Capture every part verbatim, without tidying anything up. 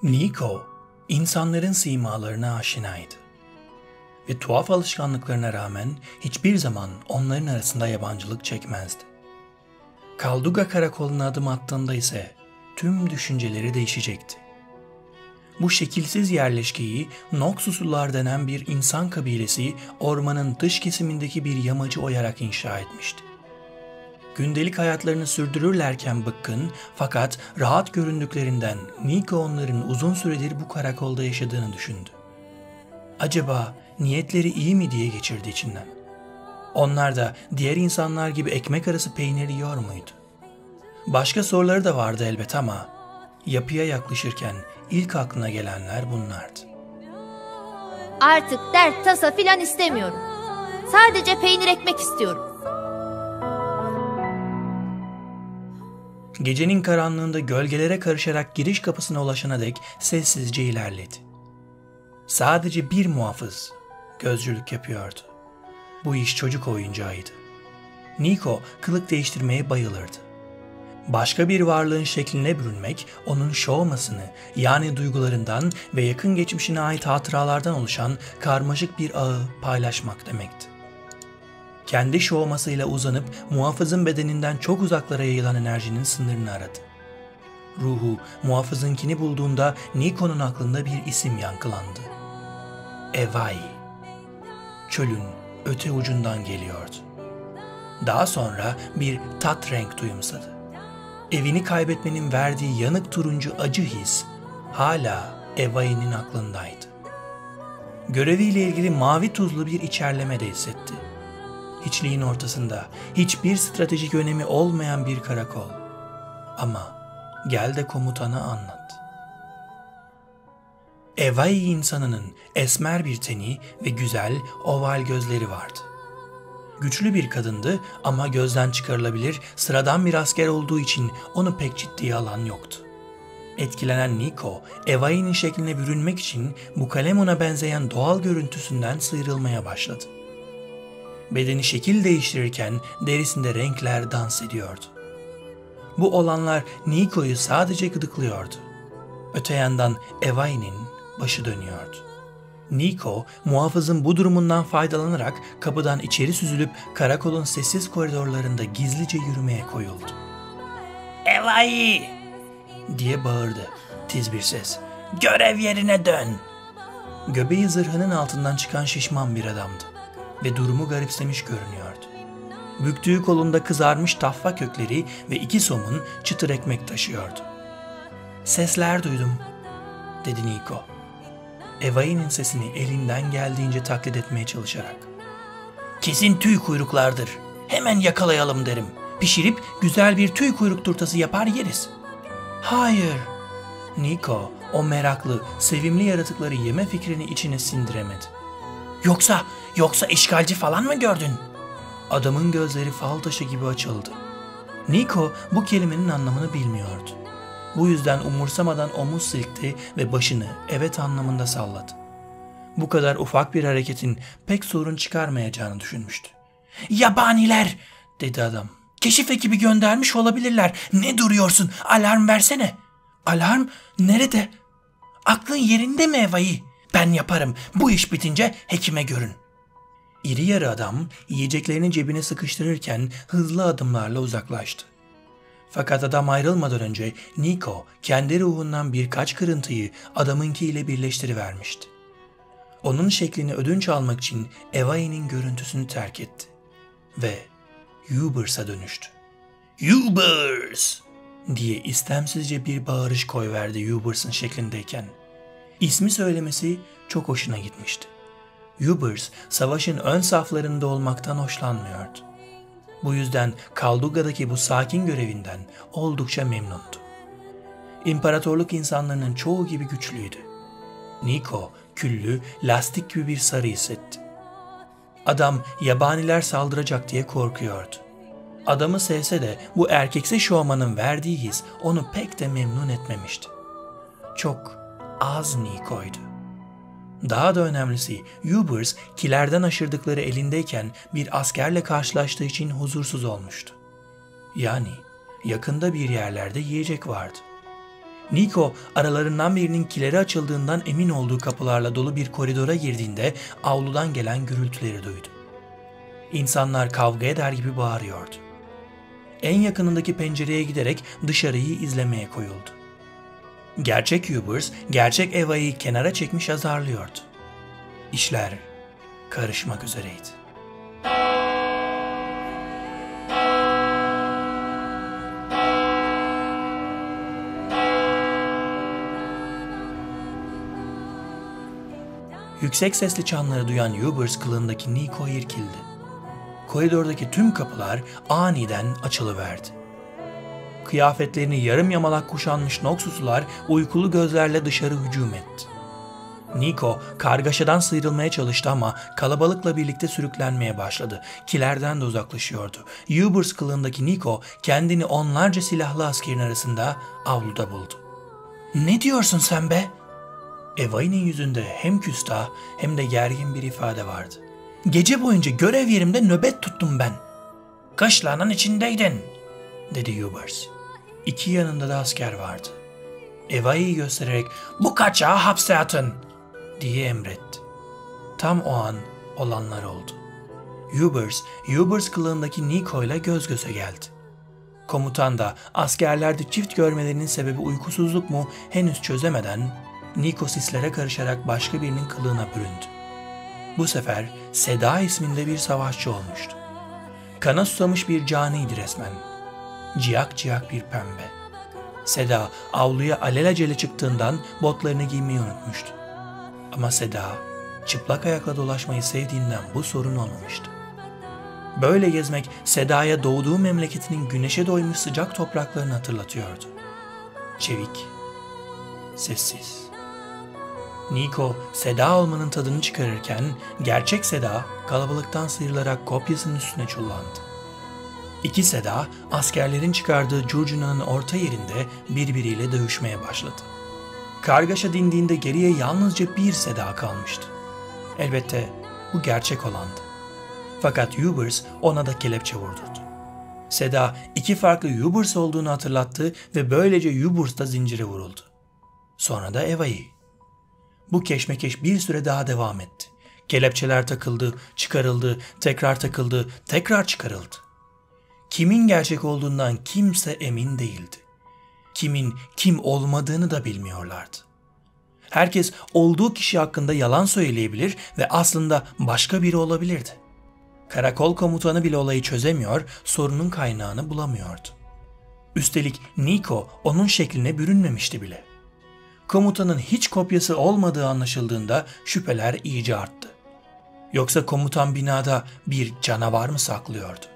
Nico, insanların simalarına aşinaydı ve tuhaf alışkanlıklarına rağmen hiçbir zaman onların arasında yabancılık çekmezdi. Kalduga karakoluna adım attığında ise tüm düşünceleri değişecekti. Bu şekilsiz yerleşkeyi Noxuslular denen bir insan kabilesi ormanın dış kesimindeki bir yamacı oyarak inşa etmişti. Gündelik hayatlarını sürdürürlerken bıkkın fakat rahat göründüklerinden Nico onların uzun süredir bu karakolda yaşadığını düşündü. Acaba niyetleri iyi mi diye geçirdi içinden. Onlar da diğer insanlar gibi ekmek arası peynir yiyor muydu? Başka soruları da vardı elbet ama yapıya yaklaşırken ilk aklına gelenler bunlardı. Artık dert tasa filan istemiyorum. Sadece peynir ekmek istiyorum. Gecenin karanlığında gölgelere karışarak giriş kapısına ulaşana dek sessizce ilerledi. Sadece bir muhafız gözcülük yapıyordu. Bu iş çocuk oyuncağıydı. Nico kılık değiştirmeye bayılırdı. Başka bir varlığın şekline bürünmek, onun şovmasını yani duygularından ve yakın geçmişine ait hatıralardan oluşan karmaşık bir ağı paylaşmak demekti. Kendi şovmasıyla uzanıp muhafızın bedeninden çok uzaklara yayılan enerjinin sınırını aradı. Ruhu muhafızınkini bulduğunda Nico'nun aklında bir isim yankılandı. Evai. Çölün öte ucundan geliyordu. Daha sonra bir tat renk duyumsadı. Evini kaybetmenin verdiği yanık turuncu acı his hala Evai'nin aklındaydı. Göreviyle ilgili mavi tuzlu bir içerleme de hissetti. Hiçliğin ortasında hiçbir stratejik önemi olmayan bir karakol. Ama gel de komutana anlat. Evai insanının esmer bir teni ve güzel oval gözleri vardı. Güçlü bir kadındı ama gözden çıkarılabilir sıradan bir asker olduğu için onu pek ciddiye alan yoktu. Etkilenen Nico, Evai'nin şekline bürünmek için bu kalemuna benzeyen doğal görüntüsünden sıyrılmaya başladı. Bedeni şekil değiştirirken derisinde renkler dans ediyordu. Bu olanlar Nico'yu sadece gıdıklıyordu. Öte yandan Evai'nin başı dönüyordu. Nico, muhafızın bu durumundan faydalanarak kapıdan içeri süzülüp karakolun sessiz koridorlarında gizlice yürümeye koyuldu. "Evai!" diye bağırdı tiz bir ses. "Görev yerine dön!" Göbeği zırhının altından çıkan şişman bir adamdı ve durumu garipsemiş görünüyordu. Büktüğü kolunda kızarmış taffa kökleri ve iki somun çıtır ekmek taşıyordu. "Sesler duydum," dedi Nico. Evai'nin sesini elinden geldiğince taklit etmeye çalışarak. "Kesin tüy kuyruklardır. Hemen yakalayalım derim. Pişirip güzel bir tüy kuyruk turtası yapar yeriz." "Hayır." Nico o meraklı, sevimli yaratıkları yeme fikrini içine sindiremedi. Yoksa, yoksa işgalci falan mı gördün?" Adamın gözleri fal taşı gibi açıldı. Nico bu kelimenin anlamını bilmiyordu. Bu yüzden umursamadan omuz silkti ve başını evet anlamında salladı. Bu kadar ufak bir hareketin pek sorun çıkarmayacağını düşünmüştü. "Yabaniler!" dedi adam. "Keşif ekibi göndermiş olabilirler. Ne duruyorsun? Alarm versene." "Alarm? Nerede?" "Aklın yerinde mi Evai? Ben yaparım. Bu iş bitince hekime görün." İri yarı adam yiyeceklerini cebine sıkıştırırken hızlı adımlarla uzaklaştı. Fakat adam ayrılmadan önce Nico kendi ruhundan birkaç kırıntıyı adamınkiyle birleştirivermişti. Onun şeklini ödünç almak için Evai'nin görüntüsünü terk etti ve Ubers'a dönüştü. "Ubers!" diye istemsizce bir bağırış koyverdi Ubers'ın şeklindeyken. İsmi söylemesi çok hoşuna gitmişti. Ubers, savaşın ön saflarında olmaktan hoşlanmıyordu. Bu yüzden Kalduga'daki bu sakin görevinden oldukça memnundu. İmparatorluk insanlarının çoğu gibi güçlüydü. Nico, küllü, lastik gibi bir sarı hissetti. Adam yabaniler saldıracak diye korkuyordu. Adamı sevse de bu erkekse şovmanın verdiği his onu pek de memnun etmemişti. Çok az Nico'ydu. Daha da önemlisi Ubers kilerden aşırdıkları elindeyken bir askerle karşılaştığı için huzursuz olmuştu. Yani yakında bir yerlerde yiyecek vardı. Nico aralarından birinin kileri açıldığından emin olduğu kapılarla dolu bir koridora girdiğinde avludan gelen gürültüleri duydu. İnsanlar kavga eder gibi bağırıyordu. En yakınındaki pencereye giderek dışarıyı izlemeye koyuldu. Gerçek Hubers, gerçek Eva'yı kenara çekmiş azarlıyordu. İşler karışmak üzereydi. Yüksek sesli çanları duyan Hubers kılığındaki Nico irkildi. Koridordaki tüm kapılar aniden açılıverdi. Kıyafetlerini yarım yamalak kuşanmış Noxus'lar uykulu gözlerle dışarı hücum etti. Nico kargaşadan sıyrılmaya çalıştı ama kalabalıkla birlikte sürüklenmeye başladı. Kilerden de uzaklaşıyordu. Hubers kılığındaki Nico kendini onlarca silahlı askerin arasında avluda buldu. "Ne diyorsun sen be?" Eva'nın yüzünde hem küstah hem de gergin bir ifade vardı. "Gece boyunca görev yerimde nöbet tuttum ben." "Kışlanın içindeydin," dedi Hubers. İki yanında da asker vardı. Eva'yı göstererek "Bu kaçağı hapse atın," diye emretti. Tam o an olanlar oldu. Hubers, Hubers kılığındaki Nico ile göz göze geldi. Komutan da askerlerde çift görmelerinin sebebi uykusuzluk mu henüz çözemeden Nico sislere karışarak başka birinin kılığına büründü. Bu sefer Seda isminde bir savaşçı olmuştu. Kana susamış bir caniydi resmen. Ciyak ciyak bir pembe. Seda avluya alelacele çıktığından botlarını giymeyi unutmuştu. Ama Seda çıplak ayakla dolaşmayı sevdiğinden bu sorun olmamıştı. Böyle gezmek Seda'ya doğduğu memleketinin güneşe doymuş sıcak topraklarını hatırlatıyordu. Çevik, sessiz. Nico, Seda olmanın tadını çıkarırken gerçek Seda kalabalıktan sıyrılarak kopyasının üstüne çullandı. İki Seda askerlerin çıkardığı curcunanın orta yerinde birbiriyle dövüşmeye başladı. Kargaşa dindiğinde geriye yalnızca bir Seda kalmıştı. Elbette bu gerçek olandı. Fakat Hubers ona da kelepçe vurdurdu. Seda iki farklı Hubers olduğunu hatırlattı ve böylece Hubers da zincire vuruldu. Sonra da Eva'yı. Bu keşmekeş bir süre daha devam etti. Kelepçeler takıldı, çıkarıldı, tekrar takıldı, tekrar çıkarıldı. Kimin gerçek olduğundan kimse emin değildi. Kimin kim olmadığını da bilmiyorlardı. Herkes olduğu kişi hakkında yalan söyleyebilir ve aslında başka biri olabilirdi. Karakol komutanı bile olayı çözemiyor, sorunun kaynağını bulamıyordu. Üstelik Nico onun şekline bürünmemişti bile. Komutanın hiç kopyası olmadığı anlaşıldığında şüpheler iyice arttı. Yoksa komutan binada bir canavar mı saklıyordu?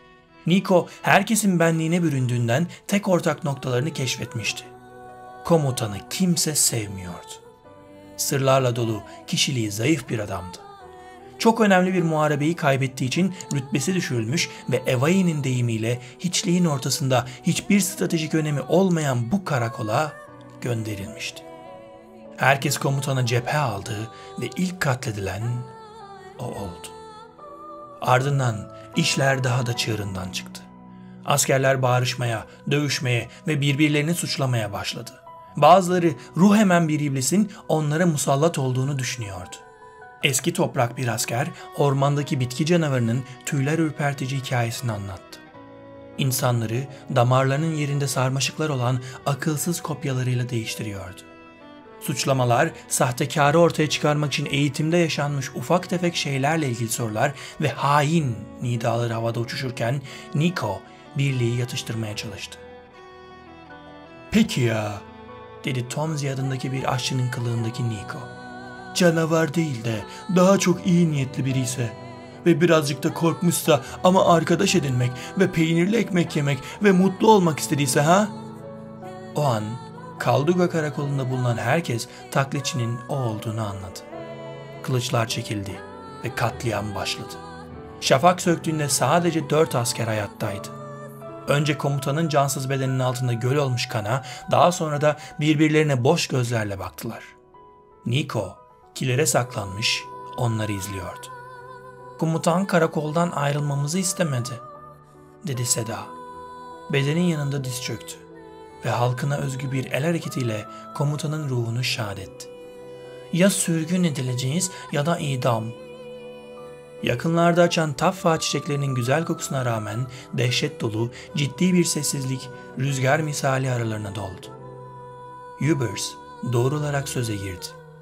Nico herkesin benliğine büründüğünden tek ortak noktalarını keşfetmişti. Komutanı kimse sevmiyordu. Sırlarla dolu, kişiliği zayıf bir adamdı. Çok önemli bir muharebeyi kaybettiği için rütbesi düşürülmüş ve Eva'nın deyimiyle hiçliğin ortasında hiçbir stratejik önemi olmayan bu karakola gönderilmişti. Herkes komutana cephe aldı ve ilk katledilen o oldu. Ardından işler daha da çığırından çıktı. Askerler bağırışmaya, dövüşmeye ve birbirlerini suçlamaya başladı. Bazıları ruh emen bir iblisin onlara musallat olduğunu düşünüyordu. Eski toprak bir asker ormandaki bitki canavarının tüyler ürpertici hikayesini anlattı. İnsanları damarlarının yerinde sarmaşıklar olan akılsız kopyalarıyla değiştiriyordu. Suçlamalar, sahtekarı ortaya çıkarmak için eğitimde yaşanmış ufak tefek şeylerle ilgili sorular ve hain nidaları havada uçuşurken Nico birliği yatıştırmaya çalıştı. "Peki ya," dedi Tomzi adındaki bir aşçının kılığındaki Nico. "Canavar değil de daha çok iyi niyetli biri ise ve birazcık da korkmuşsa ama arkadaş edinmek ve peynirli ekmek yemek ve mutlu olmak istediyse ha?" O an Kalduga karakolunda bulunan herkes taklitçinin o olduğunu anladı. Kılıçlar çekildi ve katliam başladı. Şafak söktüğünde sadece dört asker hayattaydı. Önce komutanın cansız bedeninin altında göl olmuş kana, daha sonra da birbirlerine boş gözlerle baktılar. Nico kilere saklanmış, onları izliyordu. "Komutan karakoldan ayrılmamızı istemedi," dedi Seda. Bedenin yanında diz çöktü. ve halkına özgü bir el hareketiyle komutanın ruhunu şad etti. Ya sürgün edileceğiz ya da idam. Yakınlarda açan taffa çiçeklerinin güzel kokusuna rağmen dehşet dolu, ciddi bir sessizlik rüzgar misali aralarına doldu. Hubers doğrularak söze girdi.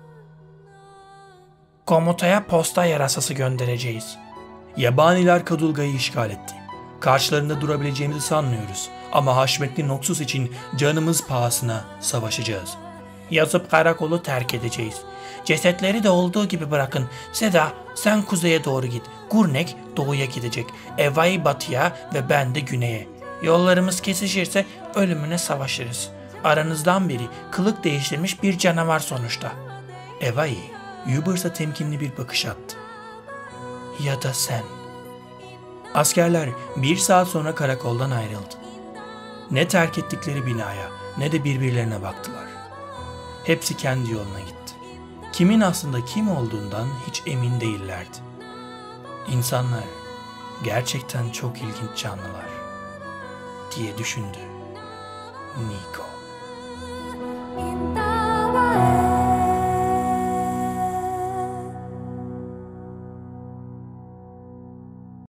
Komutaya posta yarasası göndereceğiz. Yabaniler Kadulga'yı işgal etti. Karşılarında durabileceğimizi sanmıyoruz ama Haşmetli Noxus için canımız pahasına savaşacağız. Yazıp karakolu terk edeceğiz. Cesetleri de olduğu gibi bırakın. Seda, sen kuzeye doğru git. Gurnek doğuya gidecek. Evai batıya ve ben de güneye. Yollarımız kesişirse ölümüne savaşırız. Aranızdan biri kılık değiştirmiş bir canavar sonuçta. Evai, Hubers'a temkinli bir bakış attı. Ya da sen. Askerler bir saat sonra karakoldan ayrıldı. Ne terk ettikleri binaya ne de birbirlerine baktılar. Hepsi kendi yoluna gitti. Kimin aslında kim olduğundan hiç emin değillerdi. İnsanlar gerçekten çok ilginç canlılar diye düşündü Nico.